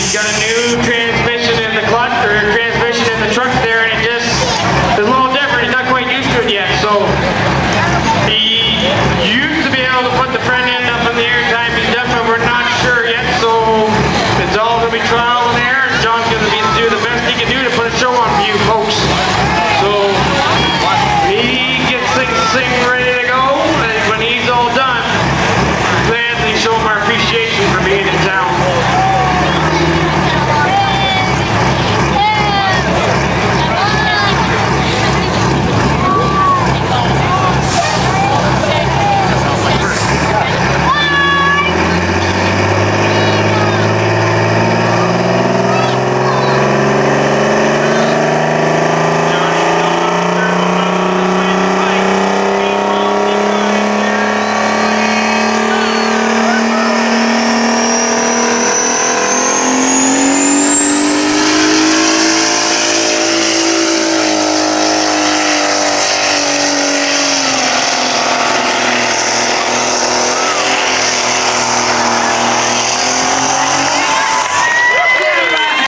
He's got a new transmission in the clutch, or transmission in the truck there, and it just is a little different. He's not quite used to it yet. So he used to be able to put the front end up in the air time. He's definitely, we're not sure yet. So it's all going to be trial